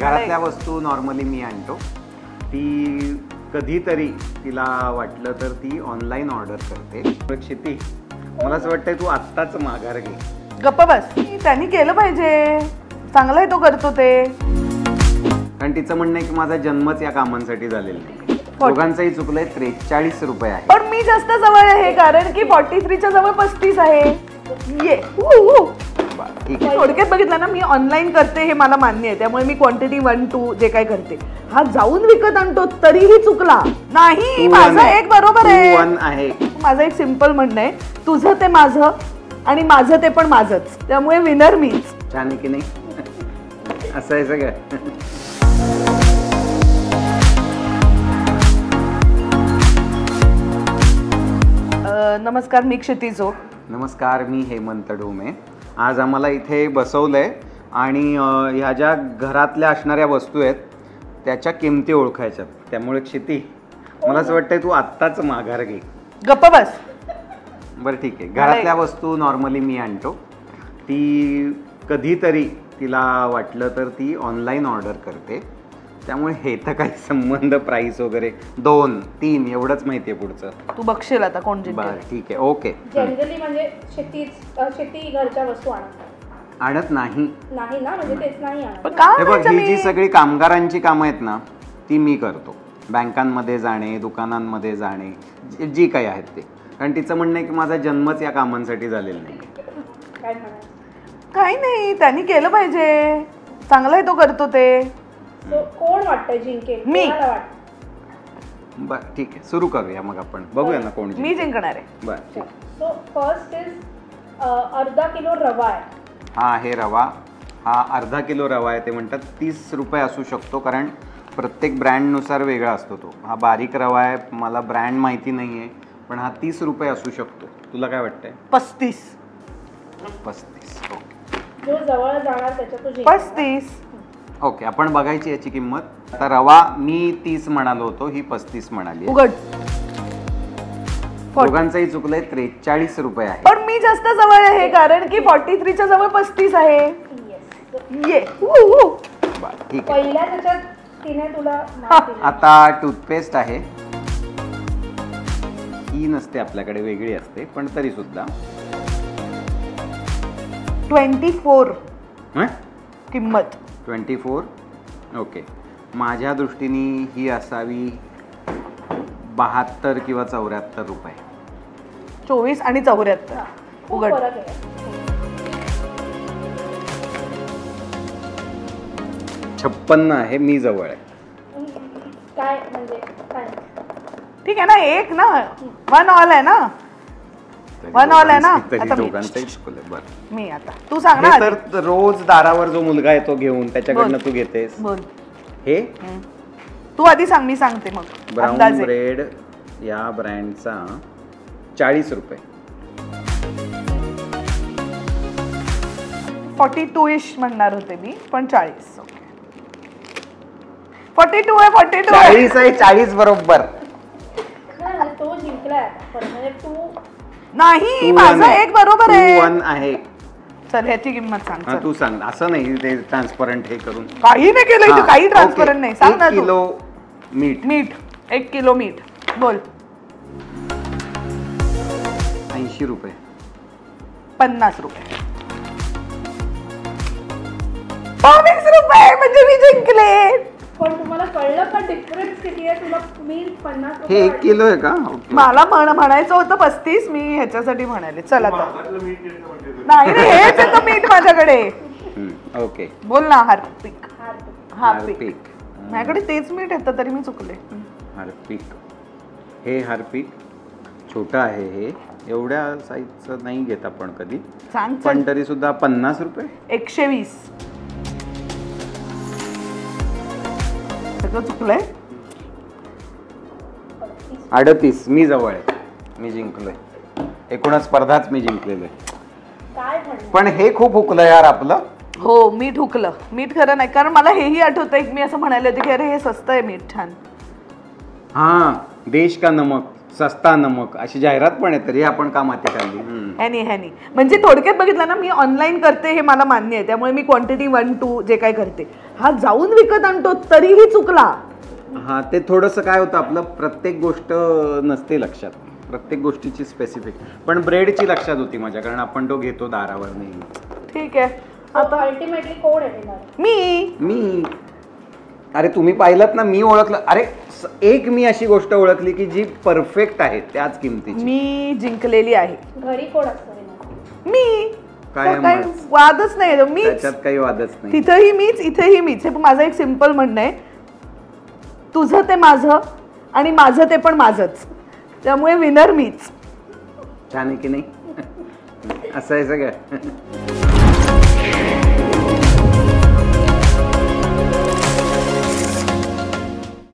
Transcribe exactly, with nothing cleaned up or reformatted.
घरातल्या वस्तू नॉर्मली मी आणतो, ती कधीतरी तिला वाटलं तर ती ऑनलाईन ऑर्डर करते. क्षिती, मला असं वाटतंय तू आत्ताच माघार घे. गप्पा बस, त्यांनी केलं पाहिजे, चांगलं आहे तो करतो ते. कारण तिचं म्हणणं आहे की माझा जन्मच या कामांसाठी झालेला नाही. दोघांचंही चुकलंय. त्रेचाळीस रुपये आहे. पण मी जास्त जवळ आहे कारण की फोर्टी थ्रीच्या जवळ पस्तीस आहे. ये थोडक्यात बघितलं ना, मी ऑनलाईन करते हे मला मान्य आहे, त्यामुळे मी क्वांटिटी वन टू जे काय करते, हा जाऊन विकत आणतो तरीही चुकला नाही. माझं एक बरोबर आहे. माझं एक सिंपल म्हणणं आहे, तुझं ते माझं आणि माझं ते पण माझंच, त्यामुळे विनर मीच. छान आहे की नाही? असं आहे सगळं. नमस्कार, मी क्षिती जोग. नमस्कार, मी हेमंत ढोमे. आज आम्हाला इथे बसवलंय आणि ह्या ज्या घरातल्या असणाऱ्या वस्तू आहेत त्याच्या किमती ओळखायच्या. त्यामुळे क्षिती, मला असं वाटतंय तू आत्ताच माघार घे. गप्पा बस. बरं ठीक आहे. घरातल्या वस्तू नॉर्मली मी आणतो, ती कधीतरी तिला वाटलं तर ती ऑनलाईन ऑर्डर करते. त्यामुळे हे तर काही संबंध प्राइस वगैरे दोन तीन एवढंच माहिती आहे. पुढचं तू बघशील आता कोण जिंकेल. बरं ठीक आहे. ओके. जनरली म्हणजे शेती शेती घरच्या वस्तू आणत आणत नाही नाही ना, म्हणजे तेच नाही आणत. हे बघ, ही जी सगळी कामगारांची कामं आहेत ना, ती मी करतो. बँकांमध्ये जाणे, दुकानांमध्ये जाणे, जी काही आहेत ते. कारण तिचं म्हणणं आहे की माझा जन्मच या कामांसाठी झालेला नाही. काय म्हणायचं? काही नाही, त्यांनी केलं पाहिजे, चांगलं आहे तो करतो ते. कोण वाटतंय जिंकेल? मी. बर ठीक आहे, सुरू करूया मग आपण. बघूया ना कोण. मी जिंकणार आहे. बर ठीक. सो फर्स्ट इज अर्धा किलो रवा आहे. हा हे रवा, हा अर्धा किलो रवा आहे. ते म्हणतात तीस रुपये असू शकतो, कारण प्रत्येक ब्रँडनुसार वेगळा असतो तो. हा बारीक रवा आहे, मला ब्रँड माहिती नाही आहे, पण हा तीस रुपये असू शकतो. तुला काय वाटतंय? पस्तीस. पस्तीस ओके. जो जवळ जाणार त्याच्या तो पस्तीस ओके. आपण बघायची याची किंमत. आता रवा मी तीस म्हणालो होतो, ही पस्तीस म्हणाली. उघड. दोघांचंही चुकलंय. त्रेचाळीस रुपये आहे. पण मी जास्त जवळ आहे कारण की फोर्टी थ्रीच्या जवळ पस्तीस आहे. ये ठीक आहे. पहिल्या त्याच्यात तिने तुला. आता टूथपेस्ट आहे, ही नसते आपल्याकडे, वेगळी असते, पण तरी सुद्धा ट्वेंटी फोर किंमत. Twenty four okay. माझ्या दृष्टीने ही असावी बहात्तर किंवा चौऱ्याहत्तर रुपये. चोवीस आणि चौऱ्याहत्तर. उघड. छप्पन्न आहे, मी जवळ आहे. काय म्हणजे काय? ठीक आहे ना, एक ना, वन ऑल आहे ना, वन ऑल आहे ना. आता मी आता तू सांग ना. तर रोज दारावर जो मुलगा येतो घेऊन, त्याच्याकडनं तू घेतेस. बोल. हे तू आधी सांग, मी सांगते मग. ब्राऊन ब्रेड या ब्रँडचा चाळीस रुपये. फोर्टी टू इश म्हणणार होते मी, पण चाळीस. फोर्टी टू आहे. फोर्टी टू चाळीस आहे. चाळीस बरोबर. तो जिंकलाय. म्हणजे तू नाही, माझं एक बरोबर आहे. वन आहे. चल ह्याची किंमत सांग. तू सांग. असं नाही ते ट्रान्सपरंट हे करून. काही नाही केलं, काही ट्रान्सपरंट नाही. सांग ना. किलो मीठ. मीठ एक किलो मीठ. बोल. ऐंशी रुपये. पन्नास रुपये. बावीस रुपये म्हणजे मी जिंकले. पण तुम्हाला कळलं का डिफरन्स किती आहे? तुला मी पन्नास हे एक किलो आहे का? मला म्हणायचं होतं पस्तीस, मी ह्याच्यासाठी म्हणाले. चला नाही रे, हेच आहे मीठ माझ्याकडे. ओके. बोल ना. हार्पिक. हार्पिक. माझ्याकडे तेच मीठ येतं तरी मी चुकले. हार्पिक. हे हार्पिक छोटं आहे. हे एवढ्या साईजचं नाही घेत आपण कधी, पण तरी सुद्धा पन्नास रुपये. एकशे वीस. सगळं चुकलंय. अडतीस. मी जवळ आहे, मी जिंकलोय. एकूणच स्पर्धाच मी जिंकलेलो आहे. पण हे खूप हुकलं यार आपलं. हो, मीठ हुकलं. मीठ खरं नाही, कारण मला हेही आठवतंय, मी असं म्हणाले होते की अरे हे स्वस्त आहे मीठ, छान. हा, देश का नमक सस्ता नमक अशी जाहिरात पण आहे, तरी आपण का माती खाल्ली. ह्यानी ह्यानी म्हणजे थोडक्यात बघितलं ना, मी ऑनलाईन करते हे मला मान्य आहे, त्यामुळे मी क्वांटिटी वन टू जे काय करते. हा जाऊन विकत आणतो तरीही चुकला. हा ते थोडंसं काय होतं, आपलं प्रत्येक गोष्ट नसते लक्षात, प्रत्येक गोष्टीची स्पेसिफिक. पण ब्रेडची लक्षात होती माझ्या, कारण आपण तो घेतो दारावर नेहमी. ठीक आहे. आता अल्टिमेटली कोण आहे विनर? मी मी अरे तुम्ही पाहिलं ना, मी ओळखलं. अरे एक मी अशी गोष्ट ओळखली की जी परफेक्ट आहे त्याच किमतीची. मी जिंकलेली आहे. घरी कोण असतं विनर? मी काय काही वादच नाही, मीच. त्याच्यात काही वादच नाही. तिथेही मीच, इथेही मीच. हे माझं एक सिंपल म्हणणं आहे, तुझं ते माझं आणि माझं ते पण माझंच, त्यामुळे विनर मीच. छान आहे की नाही? असं आहे सगळं.